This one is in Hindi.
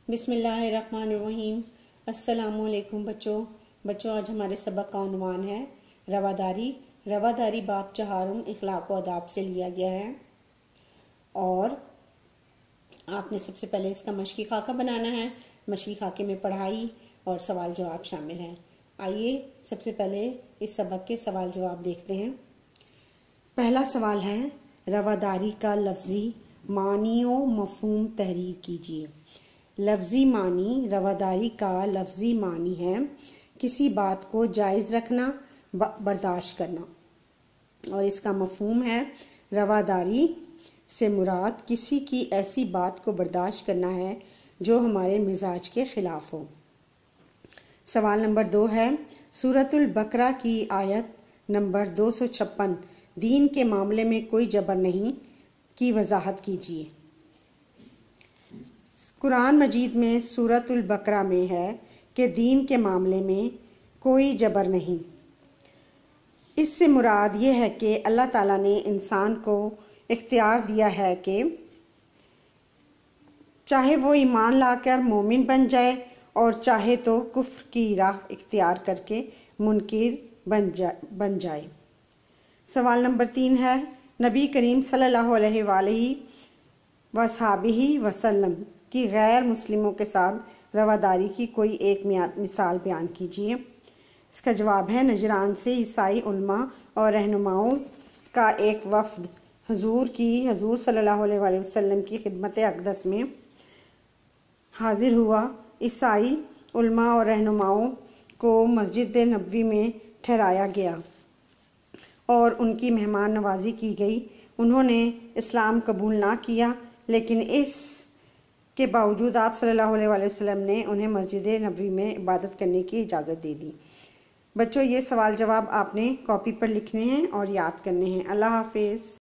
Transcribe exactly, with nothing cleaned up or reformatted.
बिस्मिल्लाहिर्रहमानिर्रहीम। अस्सलामुअलैकुम बच्चों बच्चों आज हमारे सबक का उन्वान है रवादारी। रवादारी बाब चहारुम इखलाक व अदाब से लिया गया है और आपने सबसे पहले इसका मशकी खाका बनाना है। मशकी खाके में पढ़ाई और सवाल जवाब शामिल हैं। आइए सबसे पहले इस सबक के सवाल जवाब देखते हैं। पहला सवाल है, रवादारी का लफ्ज़ी मानी व मफ़हूम तहरीर कीजिए। लफ्ज़ी मानी, रवादारी का लफ्ज़ी मानी है किसी बात को जायज़ रखना, बर्दाश्त करना, और इसका मफ़हूम है रवादारी से मुराद किसी की ऐसी बात को बर्दाश्त करना है जो हमारे मिजाज के ख़िलाफ़ हो। सवाल नंबर दो है, सूरतुल बकरा की आयत नंबर दो सौ छप्पन दीन के मामले में कोई जबर नहीं की वजाहत कीजिए। कुरान मजीद में सूरतुल बकरा में है कि दीन के मामले में कोई जबर नहीं। इससे मुराद ये है कि अल्लाह ताला ने इंसान को इख्तियार दिया है कि चाहे वो ईमान लाकर मोमिन बन जाए और चाहे तो कुफ्र की राह इख्तियार करके मुनकिर बन जा बन जाए। सवाल नंबर तीन है, नबी करीम सल्लल्लाहु अलैहि वसहबिही वसल्लम की गैर मुस्लिमों के साथ रवादारी की कोई एक मिसाल बयान कीजिए। इसका जवाब है, नजरान से ईसाई उलमा और रहनुमाओं का एक वफ़द हुजूर की हुजूर सल्लल्लाहु अलैहि वसल्लम की खिदमत अक़दस में हाजिर हुआ। ईसाई उलमा और रहनुमाओं को मस्जिद नबवी में ठहराया गया और उनकी मेहमान नवाजी की गई। उन्होंने इस्लाम कबूल ना किया, लेकिन इस के बावजूद आप सल्लल्लाहु अलैहि वसल्लम ने उन्हें मस्जिद नबवी में इबादत करने की इजाज़त दे दी। बच्चों, ये सवाल जवाब आपने कॉपी पर लिखने हैं और याद करने हैं। अल्लाह हाफिज़।